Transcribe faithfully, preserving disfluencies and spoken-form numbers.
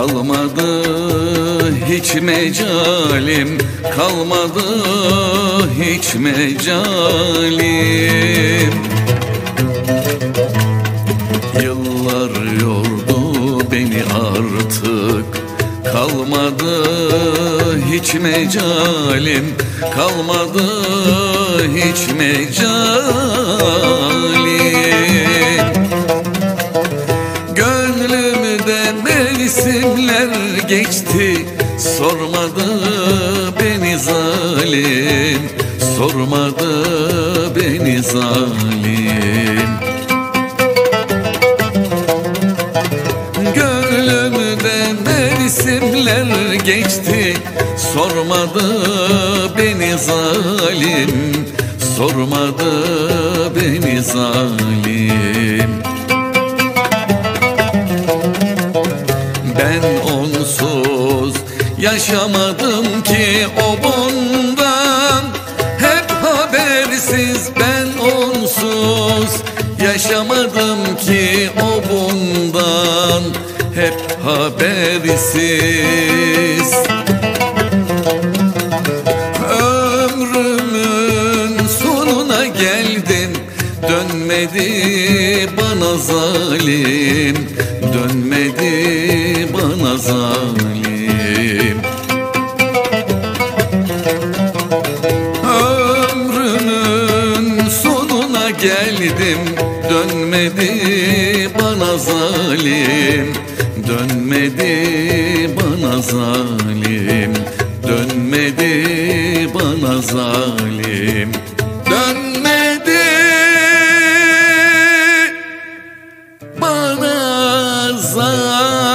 kalmadı hiç mecalim, kalmadı hiç mecalim. Yıllar yordu beni artık, kalmadı hiç mecalim, kalmadı hiç mecalim. Gönlümde mevsimler geçti, sormadı beni zalim, sormadı beni zalim. Gönlümde mevsimler geçti, sormadı beni zalim, sormadı beni zalim. Ben onsuz yaşamadım ki o bundan hep habersiz. Ben onsuz yaşamadım ki o bundan hep habersiz. Ömrümün sonuna geldim, dönmedi bana zalim, dönmedi bana zalim. Ömrümün sonuna geldim, dönmedi bana zalim, dönmedi bana zalim, dönmedi bana zalim, dönmedi bana zalim.